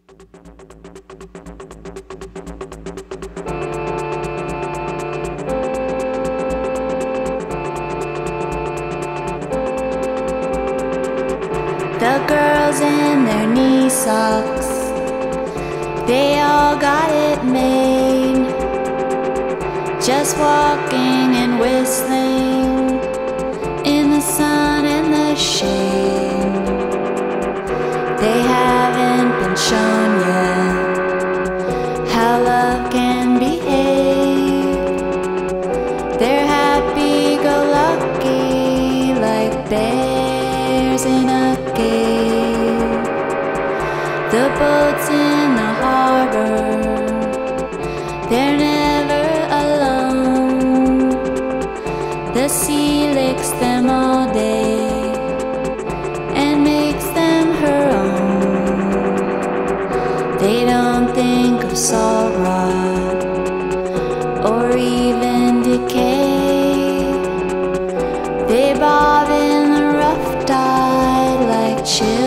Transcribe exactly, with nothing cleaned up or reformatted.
The girls in their knee socks, they all got it made, just walking and whistling in the sun and the shade. They haven't been shown yet how love can behave. They're happy-go-lucky like bears in a cave. The boats in the harbor, they're never alone. The sea licks them all day and makes them her own. They don't think of salt rock or even decay. They bob in the rough tide like children